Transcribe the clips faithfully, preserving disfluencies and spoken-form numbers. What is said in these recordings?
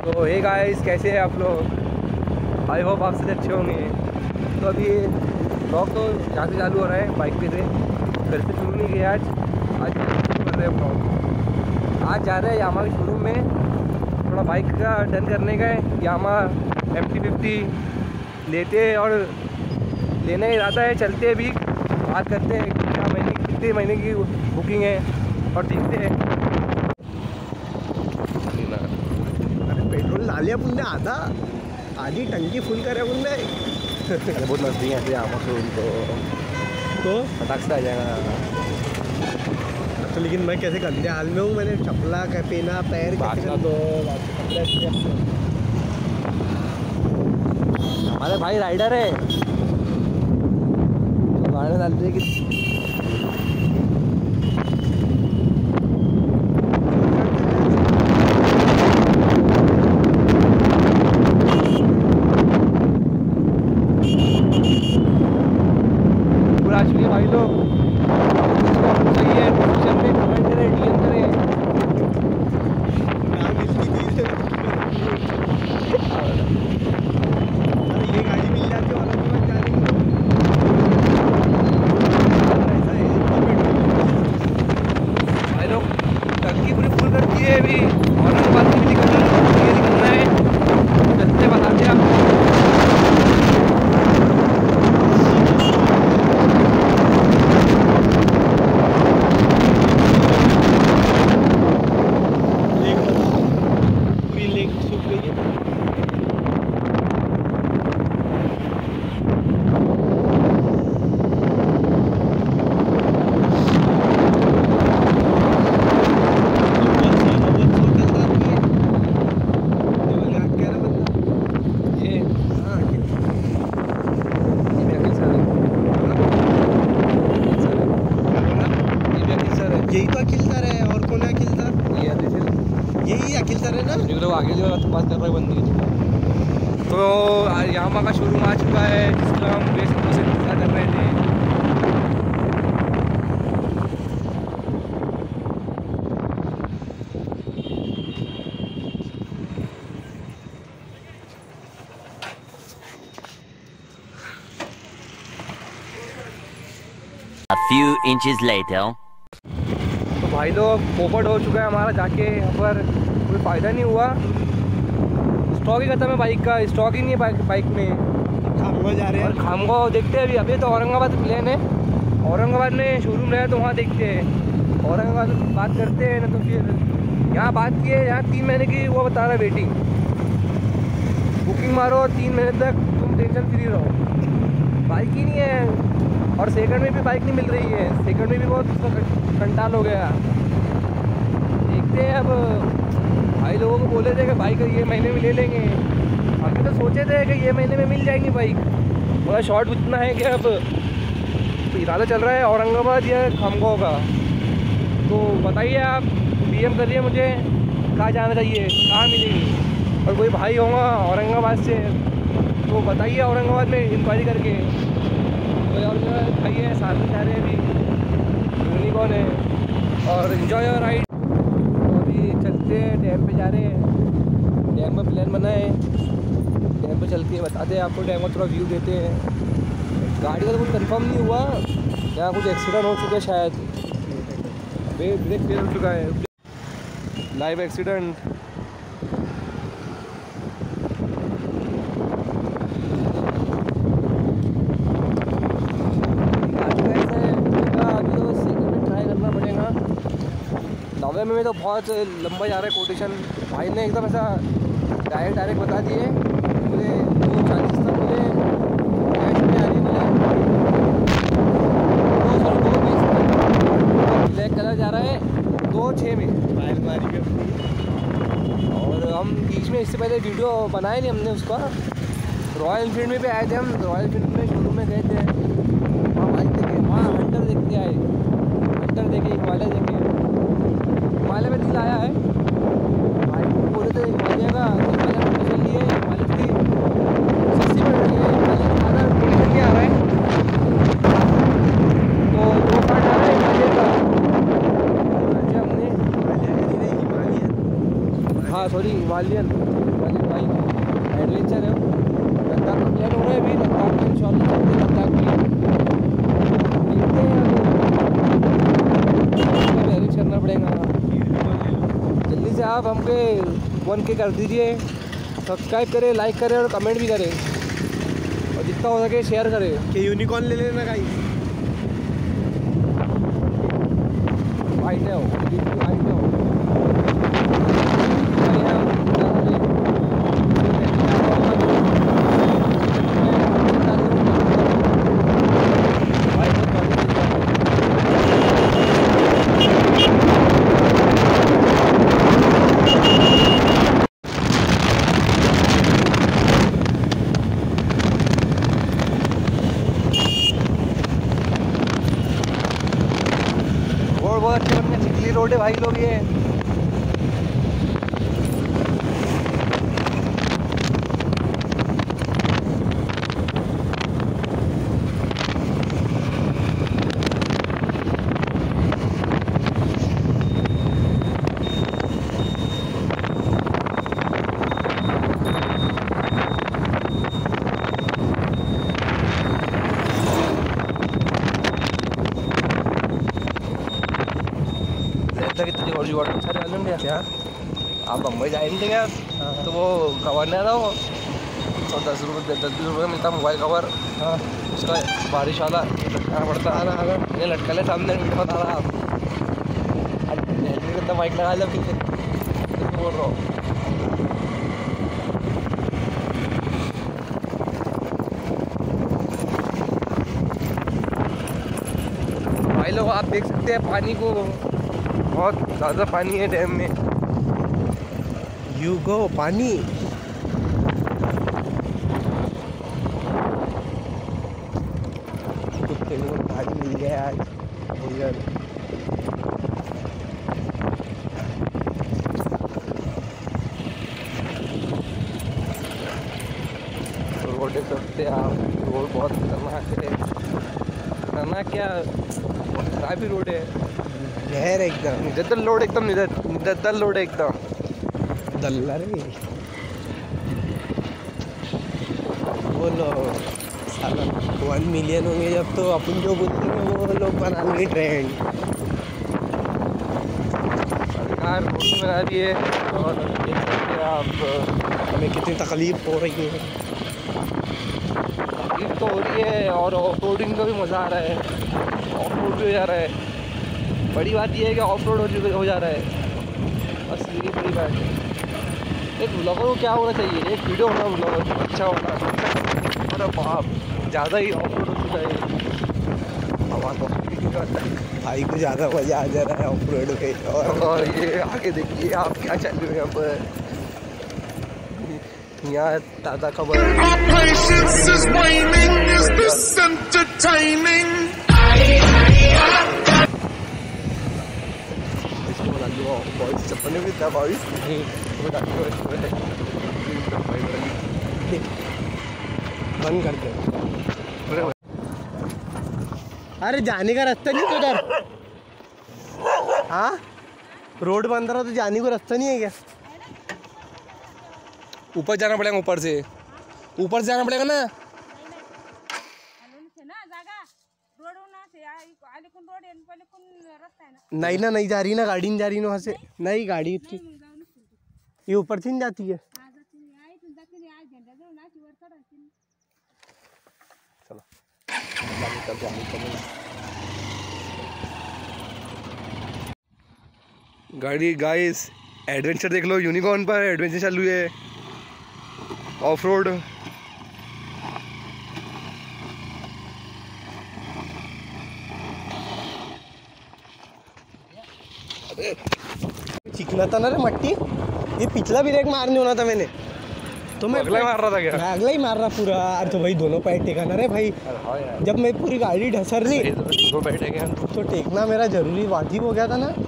तो hey guys, कैसे हैं आप लोग? आई होप आप सब अच्छे होंगे। तो अभी ब्लॉग तो यहाँ से चालू हो रहा है, बाइक पे से घर से शुरू नहीं किया आज आज शुरू कर रहे हैं ब्लॉग। आज जा रहे हैं यामा के शोरूम में, थोड़ा बाइक का डन करने का है। यामा एम टी फिफ्टी लेते हैं और लेने का इरादा है। चलते भी बात करते हैं क्या महीने की कितने महीने की बुकिंग है और देखते हैं। पेट्रोल डालिया पुण्य आधा आधी टंकी फुल करे पुण्य बहुत नजदीक है यामा शोरूम, तो तो फटाक से आ जाएगा। तो लेकिन मैं कैसे गंदे हाल में हूँ, मैंने चपला का पहना पैर बात दो हमारे भाई राइडर है, गाड़ी डालते हैं कि भाई लोग सही है। डिस्क्रिप्शन में कमेंट करें, डीएम करें। ये गाड़ी मिल जाती है औरंगाबाद जाने की, भाई लोग टंकी पूरी फुल कर दी है। अभी औरंगाबाद की भी निकलना है, चलते बताते हैं आपको। यही तो अखिल सर है, और कौन है अखिल सर? ये यही अखिल सर है ना, जो लोग आगे जो बात कर रहे हैं बंदी। तो यामा का शोरूम आ चुका है, जिसका हम बेसब्री से इंतजार कर रहे थे। A few inches later. तो भाई लोग पोपट हो चुका है हमारा, जाके यहाँ पर कोई फ़ायदा नहीं हुआ। स्टॉक ही खत्म है बाइक का, स्टॉक ही नहीं है बाइक बाइक में। खामगांव जा रहे हैं और खामगांव देखते हैं अभी। अभी तो औरंगाबाद प्लान है, औरंगाबाद में शोरूम रहे तो वहाँ देखते हैं। औरंगाबाद बात करते हैं ना, तो फिर यहाँ बात की है, यहाँ तीन महीने की वो बता रहा है वेटिंग। बुकिंग मारो और तीन महीने तक तुम टेंशन फ्री रहो। बाइक ही नहीं है, और सेकंड में भी बाइक नहीं मिल रही है। सेकंड में भी बहुत कंटाल हो गया। देखते हैं अब। भाई लोगों को बोले थे कि बाइक ये महीने में ले लेंगे, अभी तो सोचे थे कि ये महीने में मिल जाएंगी बाइक, मगर शॉर्ट इतना है कि अब तो इरादा चल रहा है औरंगाबाद या खामगांव का। तो बताइए आप, डीएम करिए मुझे, कहाँ जाना चाहिए, कहाँ मिलेगी। और कोई भाई होगा औरंगाबाद से तो बताइए, औरंगाबाद में इंक्वायरी करके। और भाई है साथ में जा रहे हैं अभी, यूनिकॉर्न है। और इन्जॉय योर राइड। तो अभी चलते हैं, डैम पे जा रहे हैं। डैम में प्लान बना है, डैम पे चलते हैं, बताते हैं आपको, डैम का थोड़ा व्यू देते हैं। गाड़ी का तो कुछ कंफर्म नहीं हुआ, यहाँ कुछ एक्सीडेंट हो चुका है शायद, ब्रेक फेल हो चुका है, लाइव एक्सीडेंट। नवे में तो बहुत लंबा जा रहा है कोटेशन। भाई ने एकदम ऐसा डायरेक्ट डायरेक्ट बता दिए, मुझे दो चालीस तक मुझे कैश में आ रही, मुझे दो सौ दो बीस ब्लैक कलर जा रहा है दो छः में बाइल मारी के। और हम बीच में इससे पहले वीडियो बनाए नहीं हमने उसका। रॉयल एनफील्ड में भी आए थे हम, रॉयल एनफील्ड में शोरूम में गए थे, वहाँ बाइक देखे, वहाँ हंटर देखते आए, हंटर देखे, हिमालय देखे। हिमालय में दिल आया है, भाई बोले थे हिमालय का, हिमालय में चल लिए, हिमालय की सस्ती पड़ रही है, हिमालय ज़्यादा कंडीशन नहीं आ रहा है, तो दो पार्ट आ रहा है हिमालय का। हमने हाँ sorry Himalayan Himalayan bike adventure है। लद्दाख का प्लान हो रहा है अभी, लद्दाख में इंशाल्लाह चलते हैं, लद्दाख में देखते हैं यार, अरेंज करना पड़ेगा। जल्दी से आप हमके वन के कर दीजिए, सब्सक्राइब करें, लाइक करें और कमेंट भी करें, और जितना हो सके शेयर करें। कि यूनिकॉर्न ले लेना गाइस। वाइट है वो, बिल्कुल वाइट है वो। बहुत अच्छे बनने चिकली रोड है भाई लोग ये। कितनी और जुगाड़ अच्छा डालें भैया क्या आप बम्बई जाएंगे क्या? तो वो कवर नहीं आता वो सौ दस रुपये दस बीस रुपये का मिलता मोबाइल कवर। हाँ उसका बारिश वाला लटकाना पड़ता है। आना आना ये लटका ले सामने बता रहा आप कितना बाइक लगा लो पीछे बोल रहा हूँ। भाई लोग आप देख सकते हैं पानी को, बहुत ज़्यादा पानी है डैम में। यू गो पानी। कुत्ते को गाड़ी मिल गया आज भैया। रोड देख सकते हैं आप, रोड बहुत खतरनाक है। खतरनाक क्या, खराब ही रोड है। गहर एकदम निदल लोड एकदम निदल लोड है एकदम दल्ला रे। बोलो साला वन मिलियन होंगे जब तो अपन जो बोलते हैं वो लोग बना लेंगे ट्रेंड। सरकार रोड बना रही है और देख सकते हैं आप हमें कितनी तकलीफ हो रही है। तकलीफ तो हो रही है और ऑफ रोडिंग का भी मज़ा आ रहा है, ऑफ रोड भी हो जा रहा है। बड़ी बात यह है कि ऑफ रोड हो चुका हो जा रहा है, बस यही बड़ी बात है। एक ब्लॉगर को क्या होना चाहिए, एक वीडियो होना ब्लॉगर अच्छा होना। अरे बाप ज़्यादा ही ऑफ रोड हो चुका है। हवा तो भाई को ज़्यादा मज़ा आ जा रहा है ऑफ रोड पे। और, और ये आगे देखिए आप क्या चल रहे हैं यहाँ पर, यहाँ ताज़ा खबर चप्पल भी था बाईस बंद कर दे। अरे जाने का रास्ता नहीं तो उधर। हाँ रोड बंद रहा तो जाने को रास्ता नहीं है क्या? ऊपर जाना पड़ेगा, ऊपर से ऊपर से जाना पड़ेगा ना। नहीं ना नहीं जा रही ना गाड़ी, नहीं जा रही ना वहाँ से। नहीं गाड़ी इतनी ये ऊपर से नहीं जाती है। चलो गाड़ी गाइस एडवेंचर देख लो, यूनिकॉर्न पर एडवेंचर चालू है ऑफ रोड। चिकना था ना रे मट्टी, ये पिछला भी ब्रेक मारने होना था मैंने तो मैं अगला मार रहा था क्या? मैं अगला ही मार रहा पूरा। अरे तो भाई दोनों पैर टेकाना रे भाई, जब मैं पूरी गाड़ी ढसर ली दो बैठे गए तो टेकना मेरा जरूरी वाजिब हो गया था ना।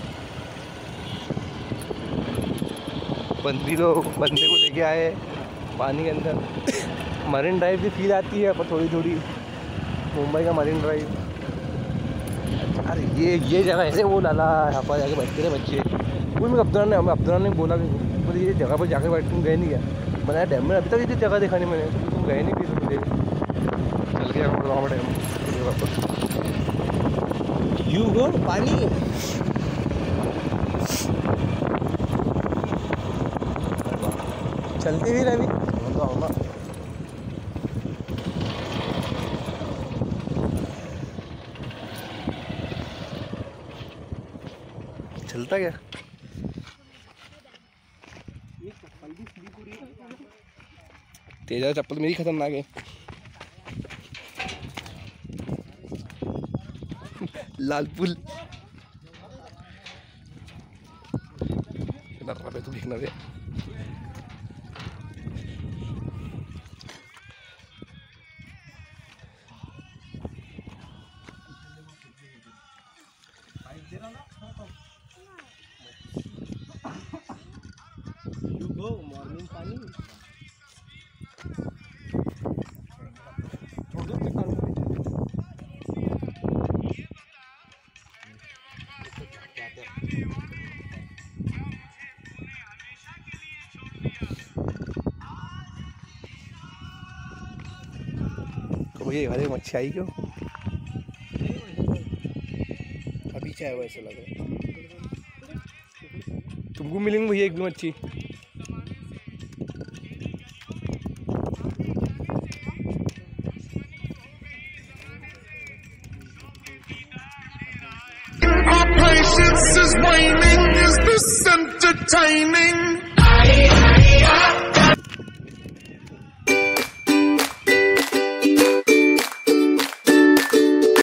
बंदी लोग बंदे को लेके आए पानी के अंदर। मरीन ड्राइव की फील आती है पर थोड़ी थोड़ी, मुंबई का मरीन ड्राइव। अरे ये ये जगह ऐसे वो लाला यहाँ पर जाके बैठते रहे बच्चे। कोई मैं अब्दुल्ला ने हमें अब्दुल्ला ने बोला कि बोले ये जगह पर जाकर बैठ तुम गए नहीं क्या? मैंने डैम में अभी तक इतनी जगह देखा नहीं मैंने, तो तुम गए नहीं फिर मुझे चल के वहाँ डैम वापस। यू गो पानी चलते भी रवि तो आओ ना। चलता क्या? तेजा चप्पल मेरी खतरनाक है। लाल पुल तू दिखना दे। मॉर्निंग पानी तो ये हरे मच्छी आई क्यों? अभी चाहे वैसे लग रहा है। तुमको मिलेंगे भैया एक भी मच्छी। Patience is waning. Is this entertaining?